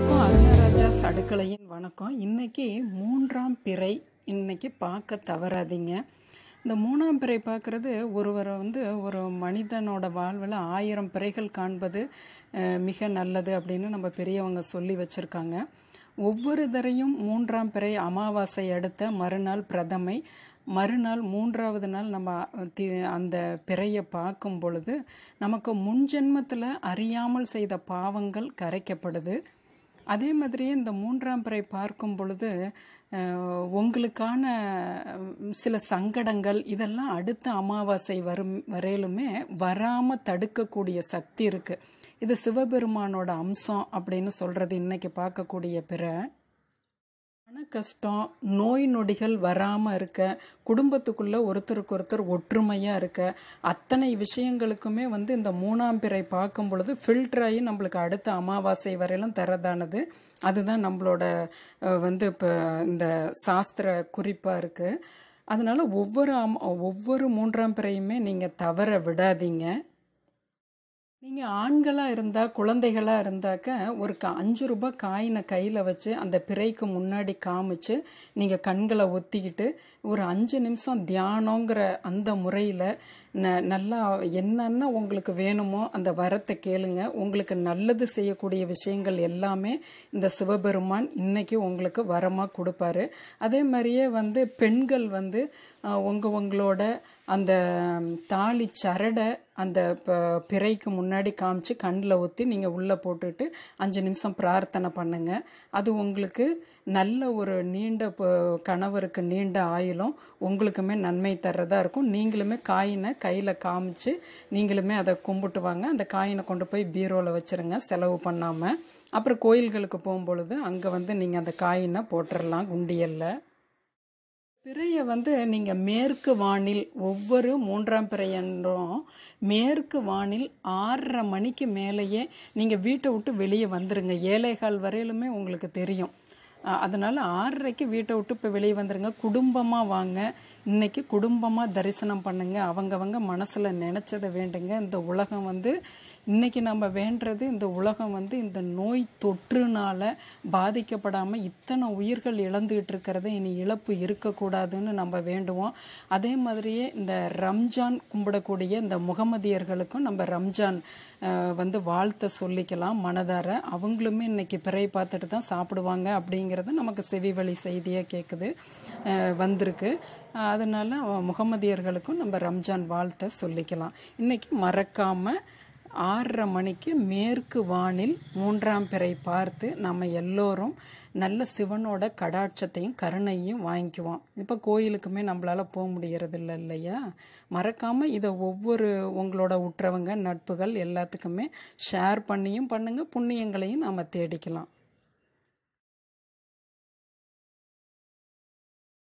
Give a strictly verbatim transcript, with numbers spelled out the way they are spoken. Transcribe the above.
எல்லாருக்கும் அருணராஜா அடுக்கலையின் வணக்கம். இன்னைக்கு மூன்றாம் பிறை இன்னைக்கு பார்க்க தவறாதீங்க. இந்த மூணாம் பிறை பார்க்கறது ஒருவரை வந்து ஒரு மனிதனோட வாழ்வில் ஆயிரம் பிறைகள் காண்பது மிக நல்லது அப்படின்னு நம்ம பெரியவங்க சொல்லி வச்சுருக்காங்க. ஒவ்வொரு தரையும் மூன்றாம் பிறை அமாவாசை அடுத்த மறுநாள் பிரதமை, மறுநாள் மூன்றாவது நாள் நம்ம அந்த பிறையை பார்க்கும் பொழுது நமக்கு முன்ஜென்மத்தில் அறியாமல் செய்த பாவங்கள் கரைக்கப்படுது. அதே மாதிரியே இந்த மூன்றாம் பிறை பார்க்கும் பொழுது உங்களுக்கான சில சங்கடங்கள் இதெல்லாம் அடுத்த அமாவாசை வரும் வரையிலுமே வராமல் தடுக்கக்கூடிய சக்தி இருக்குது. இது சிவபெருமானோட அம்சம் அப்படின்னு சொல்கிறது இன்னைக்கு பார்க்கக்கூடிய பிறை. மன கஷ்டம், நோய் நொடிகள் வராமல் இருக்க, குடும்பத்துக்குள்ளே ஒருத்தருக்கு ஒருத்தர் ஒற்றுமையாக இருக்க, அத்தனை விஷயங்களுக்குமே வந்து இந்த மூணாம் பிறை பார்க்கும் பொழுது ஃபில்டராகி நம்மளுக்கு அடுத்த அமாவாசை வரையிலும் தரதானது. அதுதான் நம்மளோட வந்து இப்போ இந்த சாஸ்திர குறிப்பாக இருக்குது. அதனால் ஒவ்வொரு அம் ஒவ்வொரு மூன்றாம் பிறையுமே நீங்கள் தவற விடாதீங்க. நீங்கள் ஆண்களாக இருந்தால், குழந்தைகளாக இருந்தாக்க ஒரு க அஞ்சு ரூபாய் காயினை கையில் வச்சு அந்த பிறைக்கு முன்னாடி காமிச்சு நீங்கள் கண்களை ஒத்திக்கிட்டு ஒரு அஞ்சு நிமிஷம் தியானங்கிற அந்த முறையில் ந நல்லா என்னென்ன உங்களுக்கு வேணுமோ அந்த வரத்தை கேளுங்க. உங்களுக்கு நல்லது செய்யக்கூடிய விஷயங்கள் எல்லாமே இந்த சிவபெருமான் இன்னைக்கு உங்களுக்கு வரமாக கொடுப்பாரு. அதே மாதிரியே வந்து பெண்கள் வந்து உங்கள் உங்களோட அந்த தாலி சரடை அந்த பிறைக்கு முன்னாடி காமிச்சு கண்ணில் ஊற்றி நீங்கள் உள்ளே போட்டுட்டு அஞ்சு நிமிஷம் பிரார்த்தனை பண்ணுங்க. அது உங்களுக்கு நல்ல ஒரு நீண்ட கணவருக்கு நீண்ட ஆயுளும் உங்களுக்குமே நன்மை தர்றதா இருக்கும். நீங்களுமே காயினை கையில் காமிச்சு நீங்களுமே அதை கும்பிட்டு வாங்க. அந்த காயினை கொண்டு போய் பீரோவில் வச்சுருங்க செலவு பண்ணாமல். அப்புறம் கோயில்களுக்கு போகும்பொழுது அங்கே வந்து நீங்கள் அந்த காயினை போட்டுடலாம் குண்டியல்ல. பிறையை வந்து நீங்கள் மேற்கு வானில் ஒவ்வொரு மூன்றாம் பிறையன்றும் மேற்கு வானில் ஆறரை மணிக்கு மேலேயே நீங்கள் வீட்டை விட்டு வெளியே வந்துடுங்க. ஏழைகால் வரையிலுமே உங்களுக்கு தெரியும். அதனால் ஆறரைக்கு வீட்டை விட்டு இப்போ வெளியே வந்துடுங்க. குடும்பமாக வாங்க. இன்னைக்கு குடும்பமாக தரிசனம் பண்ணுங்க. அவங்கவங்க மனசில் நினச்சதை வேண்டுங்க. இந்த உலகம் வந்து இன்னைக்கு நம்ம வேண்டுறது, இந்த உலகம் வந்து இந்த நோய் தொற்றுனால பாதிக்கப்படாமல் இத்தனை உயிர்கள் இழந்துகிட்டு இருக்கிறத இனி இழப்பு இருக்கக்கூடாதுன்னு நம்ம வேண்டுவோம். அதே மாதிரியே இந்த ரம்ஜான் கும்பிடக்கூடிய இந்த முகமதியர்களுக்கும் நம்ம ரம்ஜான் வந்து வாழ்த்த சொல்லிக்கலாம் மனதார. அவங்களுமே இன்னைக்கு பிறை பார்த்துட்டு தான் சாப்பிடுவாங்க அப்படிங்கிறது நமக்கு செவி வழி செய்தியாக கேட்குது வந்திருக்கு. அதனால முகமதியர்களுக்கும் நம்ம ரம்ஜான் வாழ்த்த சொல்லிக்கலாம். இன்னைக்கு மறக்காமல் ஆறரை மணிக்கு மேற்கு வானில் மூன்றாம் பிறை பார்த்து நம்ம எல்லோரும் நல்ல சிவனோட கடாட்சத்தையும் கருணையும் வாங்கிக்குவோம். இப்போ கோயிலுக்குமே நம்மளால் போக முடியறது இல்லை இல்லையா? மறக்காமல் இதை ஒவ்வொரு உங்களோட உற்றவங்க நட்புகள் எல்லாத்துக்குமே ஷேர் பண்ணியும் பண்ணுங்கள். புண்ணியங்களையும் நாம் தேடிக்கலாம்.